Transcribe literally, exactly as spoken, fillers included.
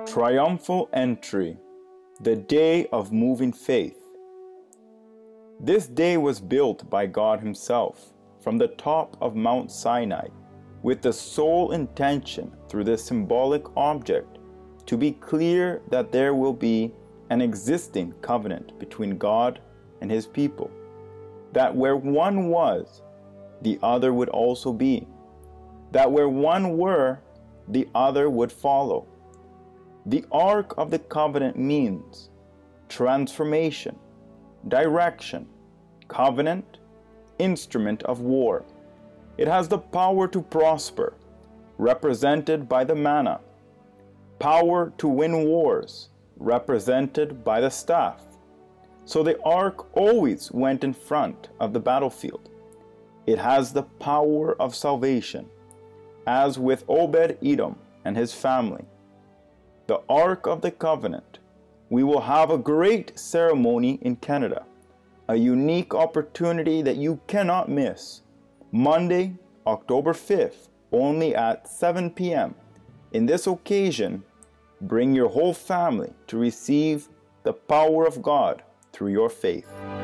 Triumphal entry, the day of moving faith. This day was built by God Himself from the top of Mount Sinai with the sole intention through this symbolic object to be clear that there will be an existing covenant between God and His people, that where one was, the other would also be, that where one were, the other would follow. The Ark of the Covenant means transformation, direction, covenant, instrument of war. It has the power to prosper, represented by the manna, power to win wars, represented by the staff. So the Ark always went in front of the battlefield. It has the power of salvation, as with Obed-Edom and his family. The Ark of the Covenant. We will have a great ceremony in Canada, a unique opportunity that you cannot miss. Monday, October fifth, only at seven p m In this occasion, bring your whole family to receive the power of God through your faith.